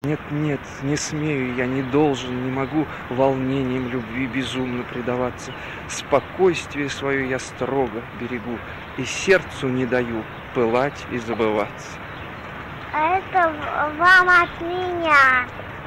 Нет, нет, не смею, я не должен, не могу волнением любви безумно предаваться. Спокойствие свое я строго берегу и сердцу не даю пылать и забываться. А это вам от меня.